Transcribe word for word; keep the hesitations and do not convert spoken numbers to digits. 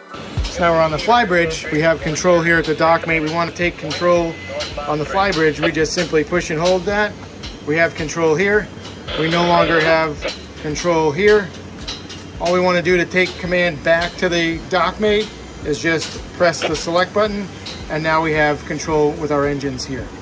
So now we're on the fly bridge. We have control here at the Dockmate. We want to take control on the fly bridge. We just simply push and hold that. We have control here. We no longer have control here. All we want to do to take command back to the Dockmate is just press the select button, and now we have control with our engines here.